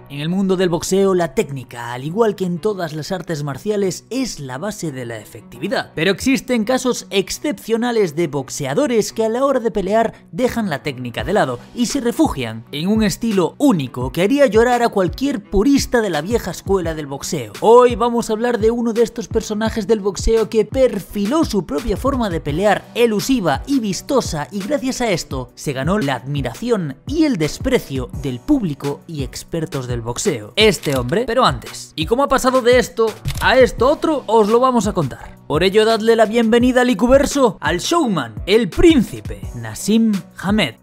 En el mundo del boxeo, la técnica, al igual que en todas las artes marciales, es la base de la efectividad. Pero existen casos excepcionales de boxeadores que a la hora de pelear dejan la técnica de lado y se refugian en un estilo único que haría llorar a cualquier purista de la vieja escuela del boxeo. Hoy vamos a hablar de uno de estos personajes del boxeo que perfiló su propia forma de pelear elusiva y vistosa, y gracias a esto se ganó la admiración y el desprecio del público y expertos del boxeo. Este hombre, pero antes. ¿Y cómo ha pasado de esto a esto otro? Os lo vamos a contar. Por ello, dadle la bienvenida al Icuverso al showman, el príncipe Naseem Hamed.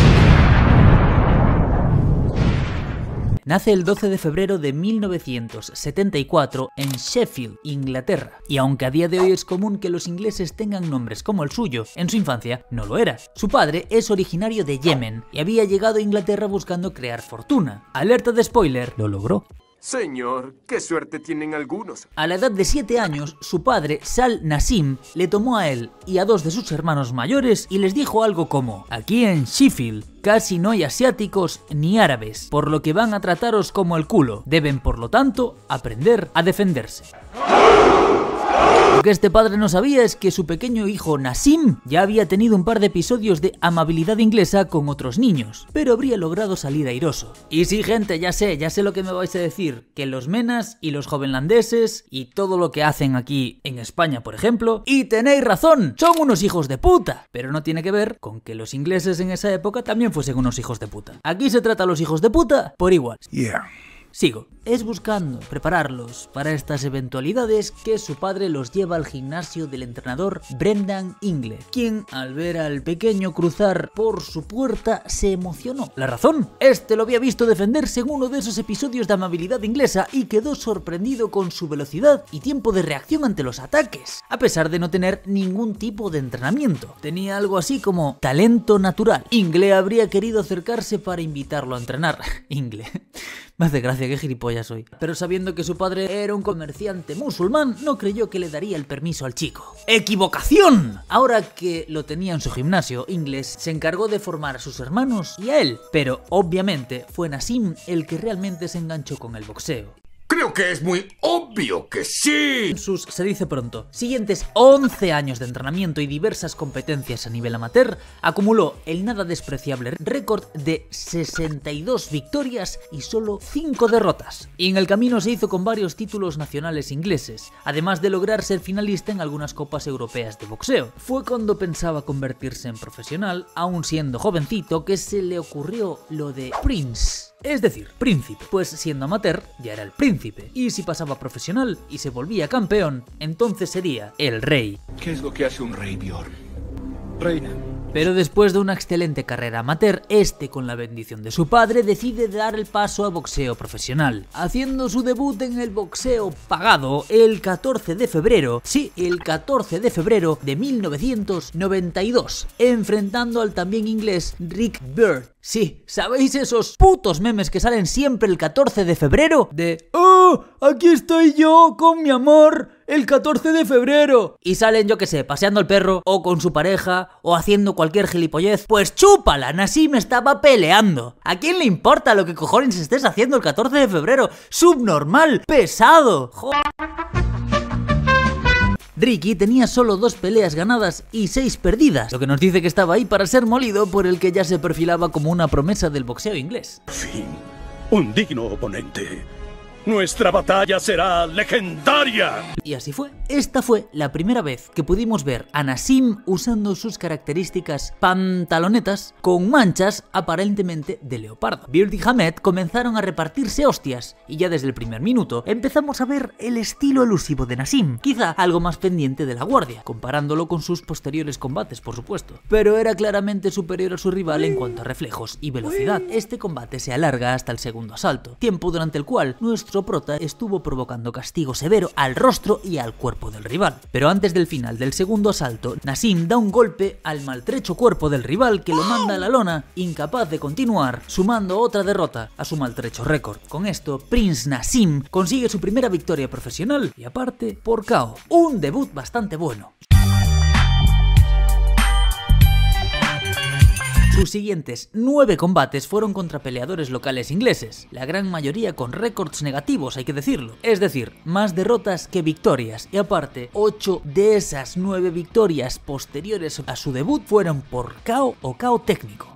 Nace el 12 de febrero de 1974 en Sheffield, Inglaterra, y aunque a día de hoy es común que los ingleses tengan nombres como el suyo, en su infancia no lo era. Su padre es originario de Yemen y había llegado a Inglaterra buscando crear fortuna. Alerta de spoiler, lo logró. Señor, qué suerte tienen algunos. A la edad de 7 años, su padre, Sal Naseem, le tomó a él y a 2 de sus hermanos mayores y les dijo algo como: aquí en Sheffield casi no hay asiáticos ni árabes, por lo que van a trataros como el culo. Deben, por lo tanto, aprender a defenderse. Lo que este padre no sabía es que su pequeño hijo Naseem ya había tenido un par de episodios de amabilidad inglesa con otros niños, pero habría logrado salir airoso. Y sí, gente, ya sé lo que me vais a decir, que los menas y los jovenlandeses y todo lo que hacen aquí en España, por ejemplo, y tenéis razón, son unos hijos de puta, pero no tiene que ver con que los ingleses en esa época también fuesen unos hijos de puta. Aquí se trata a los hijos de puta por igual. Sigo. Es buscando prepararlos para estas eventualidades que su padre los lleva al gimnasio del entrenador Brendan Ingle, quien al ver al pequeño cruzar por su puerta se emocionó. ¿La razón? Este lo había visto defenderse en uno de esos episodios de amabilidad inglesa y quedó sorprendido con su velocidad y tiempo de reacción ante los ataques, a pesar de no tener ningún tipo de entrenamiento. Tenía algo así como talento natural. Ingle habría querido acercarse para invitarlo a entrenar. Ingle. Me hace gracia, qué gilipollas soy. Pero sabiendo que su padre era un comerciante musulmán, no creyó que le daría el permiso al chico. ¡Equivocación! Ahora que lo tenía en su gimnasio, Ingles se encargó de formar a sus hermanos y a él. Pero obviamente fue Naseem el que realmente se enganchó con el boxeo. Creo que es muy obvio que sí. En sus, se dice pronto, siguientes 11 años de entrenamiento y diversas competencias a nivel amateur, acumuló el nada despreciable récord de 62 victorias y solo 5 derrotas. Y en el camino se hizo con varios títulos nacionales ingleses, además de lograr ser finalista en algunas copas europeas de boxeo. Fue cuando pensaba convertirse en profesional, aún siendo jovencito, que se le ocurrió lo de Prince. Es decir, príncipe, pues siendo amateur ya era el príncipe, y si pasaba profesional y se volvía campeón, entonces sería el rey. ¿Qué es lo que hace un rey, Bjorn? Reina. Pero después de una excelente carrera amateur, con la bendición de su padre, decide dar el paso a boxeo profesional, haciendo su debut en el boxeo pagado el 14 de febrero, sí, el 14 de febrero de 1992, enfrentando al también inglés Rick Byrd. Sí, ¿sabéis esos putos memes que salen siempre el 14 de febrero? De ¡oh! Aquí estoy yo con mi amor el 14 de febrero. Y salen, yo que sé, paseando el perro, o con su pareja, o haciendo cualquier gilipollez. Pues chúpala, Naseem estaba peleando. ¿A quién le importa lo que cojones estés haciendo el 14 de febrero? Subnormal, pesado. Joder. Ricky tenía solo 2 peleas ganadas y 6 perdidas, lo que nos dice que estaba ahí para ser molido por el que ya se perfilaba como una promesa del boxeo inglés. Por fin, un digno oponente. Nuestra batalla será legendaria. Y así fue. Esta fue la primera vez que pudimos ver a Naseem usando sus características pantalonetas con manchas aparentemente de leopardo. Byrd y Hamed comenzaron a repartirse hostias y ya desde el primer minuto empezamos a ver el estilo elusivo de Naseem, quizá algo más pendiente de la guardia, comparándolo con sus posteriores combates, por supuesto. Pero era claramente superior a su rival en cuanto a reflejos y velocidad. Este combate se alarga hasta el segundo asalto, tiempo durante el cual nuestro prota estuvo provocando castigo severo al rostro y al cuerpo del rival. Pero antes del final del segundo asalto, Naseem da un golpe al maltrecho cuerpo del rival que lo manda a la lona, incapaz de continuar, sumando otra derrota a su maltrecho récord. Con esto, Prince Naseem consigue su primera victoria profesional y aparte por KO. Un debut bastante bueno. Sus siguientes 9 combates fueron contra peleadores locales ingleses, la gran mayoría con récords negativos, hay que decirlo. Es decir, más derrotas que victorias, y aparte, 8 de esas 9 victorias posteriores a su debut fueron por KO o KO técnico.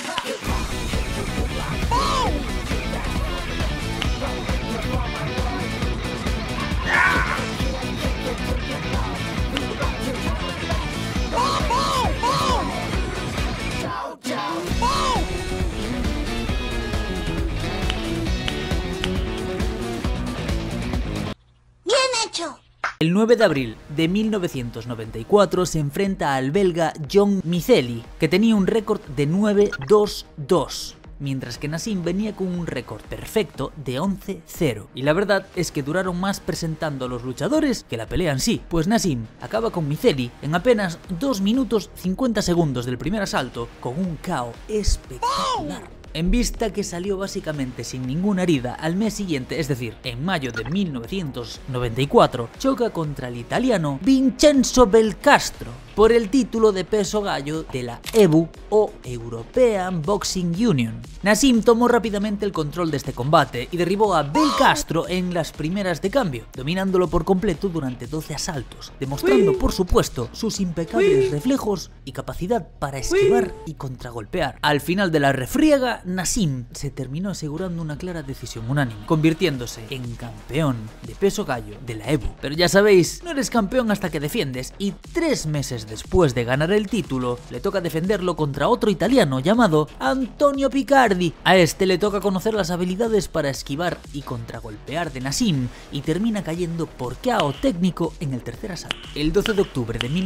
El 9 de abril de 1994 se enfrenta al belga John Miceli, que tenía un récord de 9-2-2, mientras que Naseem venía con un récord perfecto de 11-0. Y la verdad es que duraron más presentando a los luchadores que la pelea en sí, pues Naseem acaba con Miceli en apenas 2 minutos 50 segundos del primer asalto con un KO espectacular. En vista que salió básicamente sin ninguna herida, al mes siguiente, es decir, en mayo de 1994, choca contra el italiano Vincenzo Belcastro por el título de peso gallo de la EBU o European Boxing Union. Naseem tomó rápidamente el control de este combate y derribó a Belcastro en las primeras de cambio, dominándolo por completo durante 12 asaltos, demostrando por supuesto sus impecables reflejos y capacidad para esquivar y contragolpear. Al final de la refriega, Naseem se terminó asegurando una clara decisión unánime, convirtiéndose en campeón de peso gallo de la EBU. Pero ya sabéis, no eres campeón hasta que defiendes, y 3 meses después de ganar el título, le toca defenderlo contra otro italiano llamado Antonio Picardi. A este le toca conocer las habilidades para esquivar y contragolpear de Naseem, y termina cayendo por KO técnico en el tercer asalto. El 12 de octubre de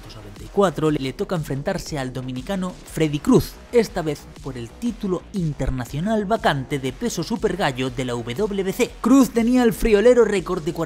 1994 le toca enfrentarse al dominicano Freddy Cruz, esta vez por el título internacional vacante de peso super gallo de la WBC. Cruz tenía el friolero récord de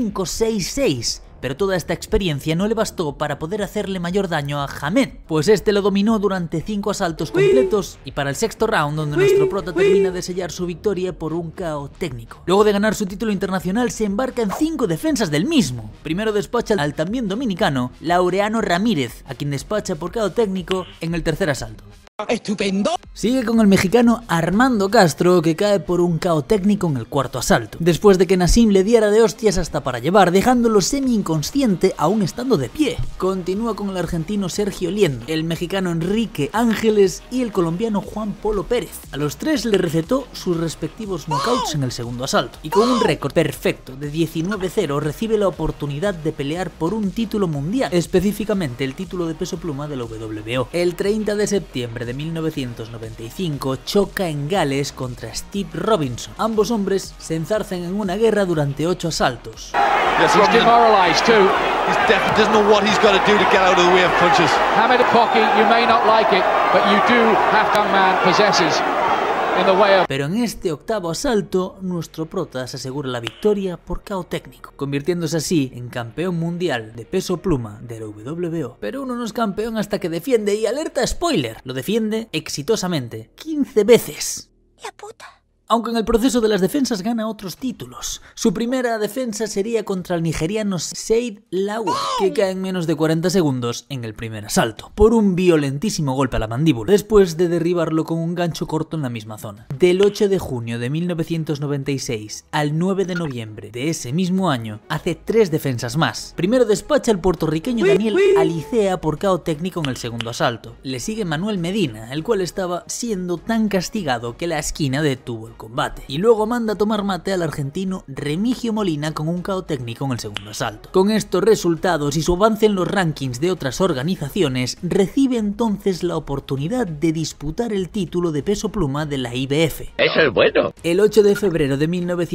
45-6-6, pero toda esta experiencia no le bastó para poder hacerle mayor daño a Hamed, pues este lo dominó durante 5 asaltos completos, y para el sexto round, donde nuestro prota termina de sellar su victoria por un KO técnico. Luego de ganar su título internacional, se embarca en 5 defensas del mismo. Primero despacha al también dominicano Laureano Ramírez, a quien despacha por KO técnico en el tercer asalto. ¡Estupendo! Sigue con el mexicano Armando Castro, que cae por un KO técnico en el cuarto asalto, después de que Naseem le diera de hostias hasta para llevar, dejándolo semi-inconsciente aún estando de pie. Continúa con el argentino Sergio Liendo, el mexicano Enrique Ángeles y el colombiano Juan Polo Pérez. A los 3 le recetó sus respectivos knockouts en el segundo asalto, y con un récord perfecto de 19-0 recibe la oportunidad de pelear por un título mundial, específicamente el título de peso pluma de la WBO. El 30 de septiembre de 1995 choca en Gales contra Steve Robinson. Ambos hombres se enzarzan en una guerra durante 8 asaltos. Yes, he's demoralized too. He doesn't know what he's got to do to get out of the way of punches. Hamed cocky, you may not like it, but you do have to man possesses. Pero en este octavo asalto, nuestro prota se asegura la victoria por KO técnico, convirtiéndose así en campeón mundial de peso pluma de la WBO. Pero uno no es campeón hasta que defiende, y alerta spoiler, lo defiende exitosamente 15 veces. La puta. Aunque en el proceso de las defensas gana otros títulos. Su primera defensa sería contra el nigeriano Seid Lawa, que cae en menos de 40 segundos en el primer asalto, por un violentísimo golpe a la mandíbula, después de derribarlo con un gancho corto en la misma zona. Del 8 de junio de 1996 al 9 de noviembre de ese mismo año, hace 3 defensas más. Primero despacha al puertorriqueño Daniel Alicea por KO técnico en el segundo asalto. Le sigue Manuel Medina, el cual estaba siendo tan castigado que la esquina detuvo el combate, y luego manda a tomar mate al argentino Remigio Molina con un KO técnico en el segundo asalto. Con estos resultados y su avance en los rankings de otras organizaciones, recibe entonces la oportunidad de disputar el título de peso pluma de la IBF. Eso es bueno. El 8 de febrero de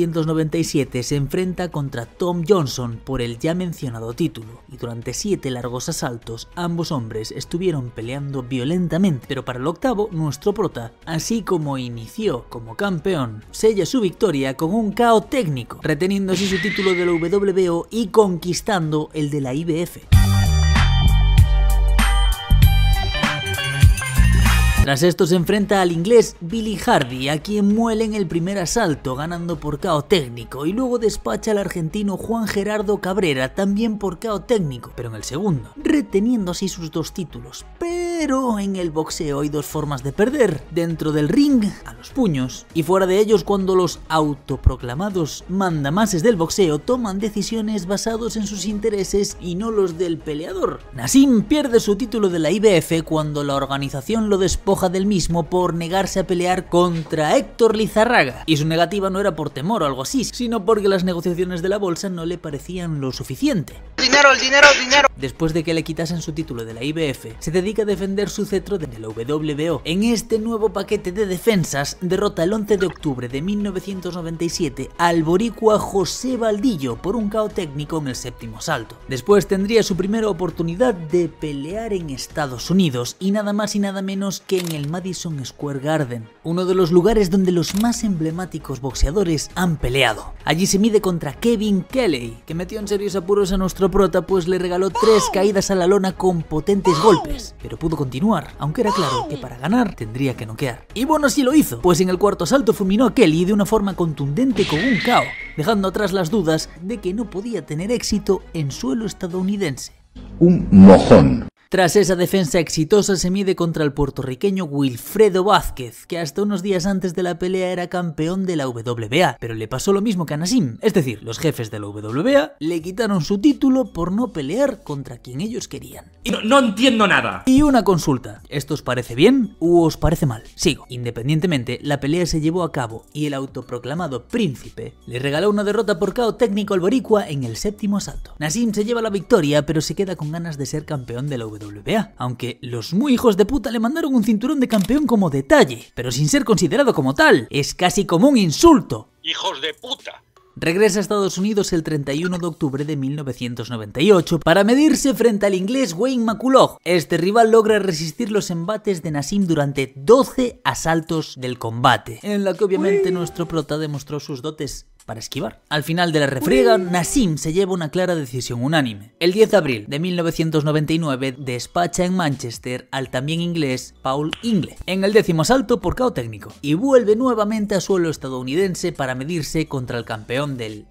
1997 se enfrenta contra Tom Johnson por el ya mencionado título, y durante 7 largos asaltos ambos hombres estuvieron peleando violentamente, pero para el octavo, nuestro prota, así como inició como campeón, sella su victoria con un KO técnico, reteniendo así su título de la WBO y conquistando el de la IBF. Tras esto se enfrenta al inglés Billy Hardy, a quien muele en el primer asalto, ganando por KO técnico, y luego despacha al argentino Juan Gerardo Cabrera, también por KO técnico, pero en el segundo, reteniendo así sus 2 títulos. Pero en el boxeo hay 2 formas de perder: dentro del ring, a los puños, y fuera de ellos cuando los autoproclamados mandamases del boxeo toman decisiones basados en sus intereses y no los del peleador. Naseem pierde su título de la IBF cuando la organización lo despoja del mismo por negarse a pelear contra Héctor Lizarraga, y su negativa no era por temor o algo así, sino porque las negociaciones de la bolsa no le parecían lo suficiente. Dinero, el dinero, el dinero. Después de que le quitasen su título de la IBF, se dedica a defender su cetro de la WBO. En este nuevo paquete de defensas, derrota el 11 de octubre de 1997 al boricua José Valdillo por un KO técnico en el 7º asalto. Después tendría su primera oportunidad de pelear en Estados Unidos, y nada más y nada menos que en el Madison Square Garden, uno de los lugares donde los más emblemáticos boxeadores han peleado. Allí se mide contra Kevin Kelly, que metió en serios apuros a nuestro prota, pues le regaló 3 caídas a la lona con potentes golpes, pero pudo continuar, aunque era claro que para ganar tendría que noquear. Y bueno, sí lo hizo, pues en el 4º asalto fulminó a Kelly de una forma contundente con un KO, dejando atrás las dudas de que no podía tener éxito en suelo estadounidense. Un mojón. Tras esa defensa exitosa se mide contra el puertorriqueño Wilfredo Vázquez, que hasta unos días antes de la pelea era campeón de la WBA, pero le pasó lo mismo que a Naseem, es decir, los jefes de la WBA le quitaron su título por no pelear contra quien ellos querían. Y no entiendo nada. Y una consulta, ¿esto os parece bien u os parece mal? Sigo. Independientemente, la pelea se llevó a cabo y el autoproclamado príncipe le regaló una derrota por KO técnico al boricua en el 7º asalto. Naseem se lleva la victoria, pero se queda con ganas de ser campeón de la WBA, aunque los muy hijos de puta le mandaron un cinturón de campeón como detalle, pero sin ser considerado como tal. Es casi como un insulto. ¡Hijos de puta! Regresa a Estados Unidos el 31 de octubre de 1998 para medirse frente al inglés Wayne McCullough. Este rival logra resistir los embates de Naseem durante 12 asaltos del combate, en la que obviamente nuestro prota demostró sus dotes para esquivar. Al final de la refriega, Naseem se lleva una clara decisión unánime. El 10 de abril de 1999 despacha en Manchester al también inglés Paul Ingle en el 10º asalto por KO técnico, y vuelve nuevamente a suelo estadounidense para medirse contra el campeón del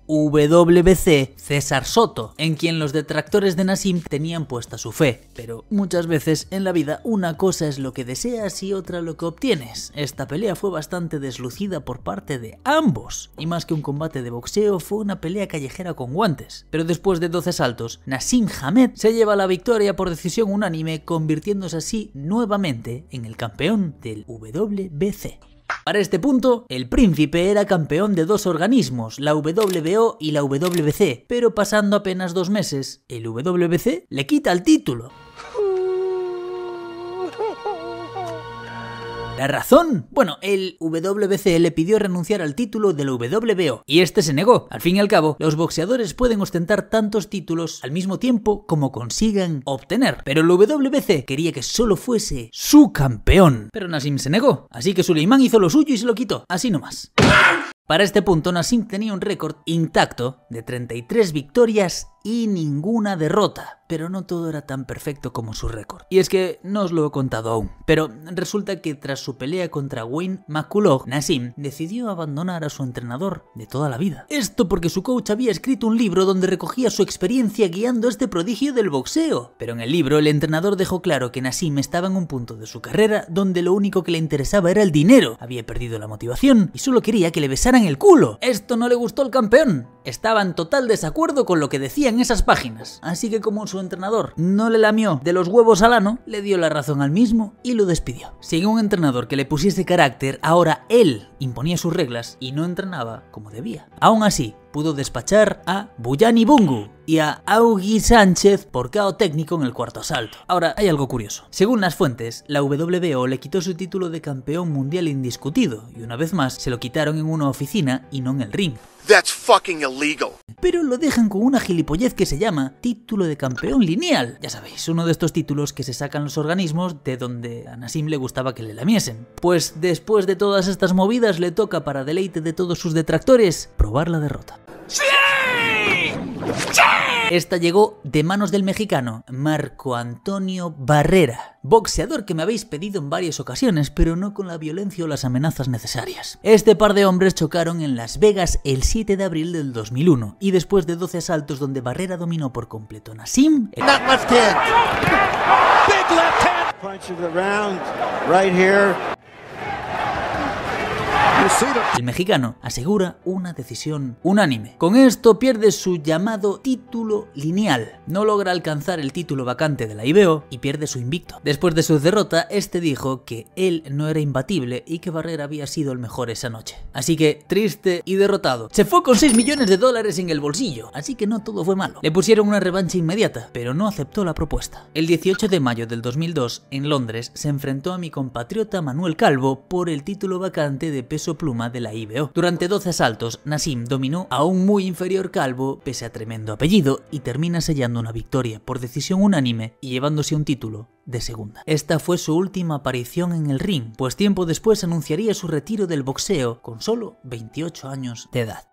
WBC, César Soto, en quien los detractores de Naseem tenían puesta su fe. Pero muchas veces en la vida una cosa es lo que deseas y otra lo que obtienes. Esta pelea fue bastante deslucida por parte de ambos, y más que un combate de boxeo fue una pelea callejera con guantes. Pero después de 12 asaltos, Naseem Hamed se lleva la victoria por decisión unánime, convirtiéndose así nuevamente en el campeón del WBC. Para este punto, el príncipe era campeón de 2 organismos, la WBO y la WBC, pero pasando apenas 2 meses, el WBC le quita el título. ¿La razón? Bueno, el WBC le pidió renunciar al título del WBO y este se negó. Al fin y al cabo, los boxeadores pueden ostentar tantos títulos al mismo tiempo como consigan obtener, pero el WBC quería que solo fuese su campeón. Pero Naseem se negó, así que Suleiman hizo lo suyo y se lo quitó, así nomás. Para este punto, Naseem tenía un récord intacto de 33 victorias y ninguna derrota, pero no todo era tan perfecto como su récord. Y es que no os lo he contado aún, pero resulta que tras su pelea contra Wayne McCullough, Naseem decidió abandonar a su entrenador de toda la vida. Esto porque su coach había escrito un libro donde recogía su experiencia guiando a este prodigio del boxeo. Pero en el libro el entrenador dejó claro que Naseem estaba en un punto de su carrera donde lo único que le interesaba era el dinero. Había perdido la motivación y solo quería que le besaran el culo. Esto no le gustó al campeón. Estaba en total desacuerdo con lo que decían esas páginas. Así que como su entrenador no le lamió de los huevos al ano, le dio la razón al mismo y lo despidió. Sin un entrenador que le pusiese carácter, ahora él imponía sus reglas y no entrenaba como debía. Aún así, pudo despachar a Buyani Bungu y a Augie Sánchez por KO técnico en el 4º asalto. Ahora, hay algo curioso. Según las fuentes, la WBO le quitó su título de campeón mundial indiscutido y una vez más se lo quitaron en una oficina y no en el ring. That's fucking illegal. Pero lo dejan con una gilipollez que se llama título de campeón lineal. Ya sabéis, uno de estos títulos que se sacan los organismos de donde a Naseem le gustaba que le lamiesen. Pues después de todas estas movidas le toca, para deleite de todos sus detractores, probar la derrota. ¡Sí! Esta llegó de manos del mexicano Marco Antonio Barrera, boxeador que me habéis pedido en varias ocasiones, pero no con la violencia o las amenazas necesarias. Este par de hombres chocaron en Las Vegas el 7 de abril del 2001 y después de 12 asaltos donde Barrera dominó por completo a Naseem, el mexicano asegura una decisión unánime. Con esto pierde su llamado título lineal, no logra alcanzar el título vacante de la IBO y pierde su invicto. Después de su derrota, este dijo que él no era imbatible y que Barrera había sido el mejor esa noche. Así que, triste y derrotado, se fue con $6 millones en el bolsillo, así que no todo fue malo. Le pusieron una revancha inmediata, pero no aceptó la propuesta. El 18 de mayo del 2002, en Londres, se enfrentó a mi compatriota Manuel Calvo por el título vacante de peso pluma de la IBO. Durante 12 asaltos, Naseem dominó a un muy inferior Calvo pese a tremendo apellido y termina sellando una victoria por decisión unánime y llevándose un título de segunda. Esta fue su última aparición en el ring, pues tiempo después anunciaría su retiro del boxeo con solo 28 años de edad.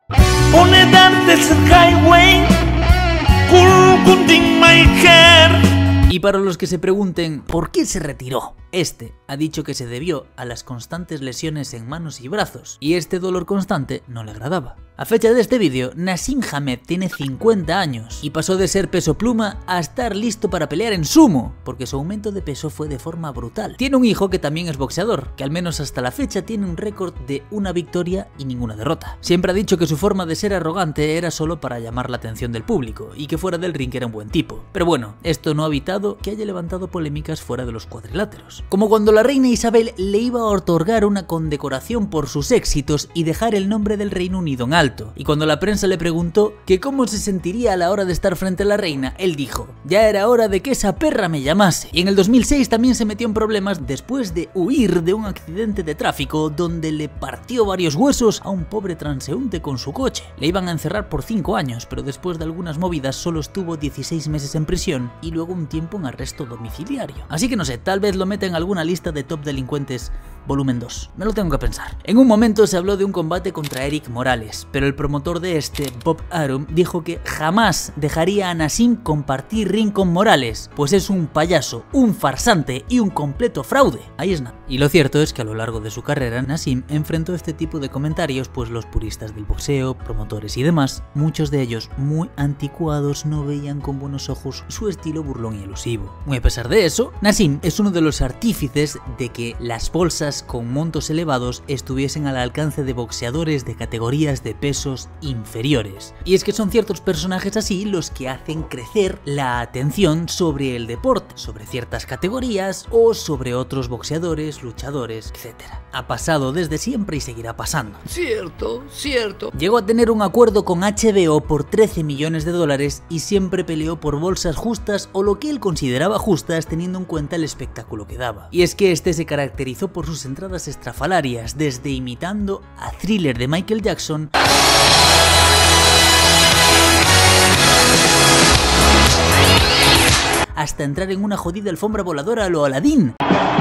Y para los que se pregunten ¿por qué se retiró? Este ha dicho que se debió a las constantes lesiones en manos y brazos, y este dolor constante no le agradaba. A fecha de este vídeo, Naseem Hamed tiene 50 años y pasó de ser peso pluma a estar listo para pelear en sumo, porque su aumento de peso fue de forma brutal. Tiene un hijo que también es boxeador, que al menos hasta la fecha tiene un récord de una victoria y ninguna derrota. Siempre ha dicho que su forma de ser arrogante era solo para llamar la atención del público y que fuera del ring era un buen tipo. Pero bueno, esto no ha evitado que haya levantado polémicas fuera de los cuadriláteros. Como cuando la reina Isabel le iba a otorgar una condecoración por sus éxitos y dejar el nombre del Reino Unido en alto. Y cuando la prensa le preguntó que cómo se sentiría a la hora de estar frente a la reina, él dijo: ya era hora de que esa perra me llamase. Y en el 2006 también se metió en problemas después de huir de un accidente de tráfico donde le partió varios huesos a un pobre transeúnte con su coche. Le iban a encerrar por 5 años, pero después de algunas movidas solo estuvo 16 meses en prisión y luego un tiempo en arresto domiciliario. Así que no sé, tal vez lo meta en alguna lista de top delincuentes volumen 2. Me lo tengo que pensar. En un momento se habló de un combate contra Eric Morales, pero el promotor de este, Bob Arum, dijo que jamás dejaría a Naseem compartir ring con Morales, pues es un payaso, un farsante y un completo fraude. Ahí es nada. Y lo cierto es que a lo largo de su carrera, Naseem enfrentó este tipo de comentarios, pues los puristas del boxeo, promotores y demás, muchos de ellos muy anticuados, no veían con buenos ojos su estilo burlón y elusivo. Muy a pesar de eso, Naseem es uno de los artífices de que las bolsas con montos elevados estuviesen al alcance de boxeadores de categorías de pesos inferiores. Y es que son ciertos personajes así los que hacen crecer la atención sobre el deporte, sobre ciertas categorías o sobre otros boxeadores, luchadores, etc. Ha pasado desde siempre y seguirá pasando. Cierto, cierto. Llegó a tener un acuerdo con HBO por $13 millones y siempre peleó por bolsas justas o lo que él consideraba justas teniendo en cuenta el espectáculo que daba. Y es que este se caracterizó por sus entradas estrafalarias, desde imitando a Thriller de Michael Jackson hasta entrar en una jodida alfombra voladora a lo Aladdin.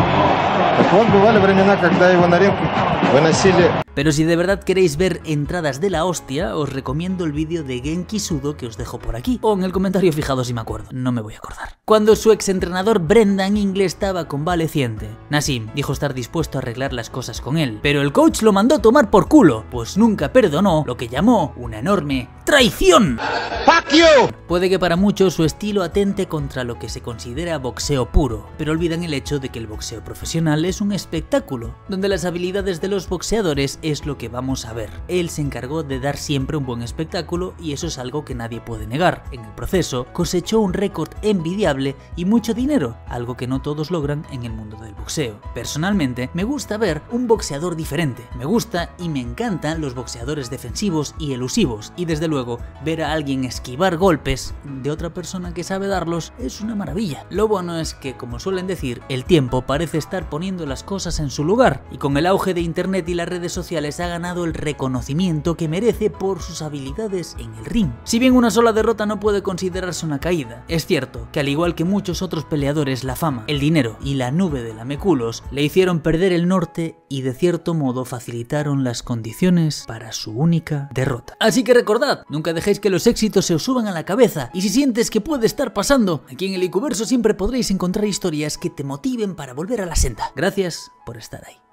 Pero si de verdad queréis ver entradas de la hostia, os recomiendo el vídeo de Genki Sudo que os dejo por aquí, o en el comentario fijado si me acuerdo, no me voy a acordar. Cuando su exentrenador Brendan Ingle estaba convaleciente, Naseem dijo estar dispuesto a arreglar las cosas con él, pero el coach lo mandó a tomar por culo, pues nunca perdonó lo que llamó una enorme traición. ¡Fuck you! Puede que para muchos su estilo atente contra lo que se considera boxeo puro, pero olvidan el hecho de que el boxeo profesional es un espectáculo, donde las habilidades de los boxeadores es lo que vamos a ver. Él se encargó de dar siempre un buen espectáculo y eso es algo que nadie puede negar. En el proceso cosechó un récord envidiable y mucho dinero, algo que no todos logran en el mundo del boxeo. Personalmente me gusta ver un boxeador diferente, me gusta y me encantan los boxeadores defensivos y elusivos, y desde luego ver a alguien esquivar golpes de otra persona que sabe darlos es una maravilla. Lo bueno es que, como suelen decir, el tiempo parece estar por poniendo las cosas en su lugar, y con el auge de internet y las redes sociales ha ganado el reconocimiento que merece por sus habilidades en el ring. Si bien una sola derrota no puede considerarse una caída, es cierto que al igual que muchos otros peleadores, la fama, el dinero y la nube de lameculos le hicieron perder el norte y de cierto modo facilitaron las condiciones para su única derrota. Así que recordad, nunca dejéis que los éxitos se os suban a la cabeza, y si sientes que puede estar pasando, aquí en el Icuverso siempre podréis encontrar historias que te motiven para volver a la senda. Gracias por estar ahí.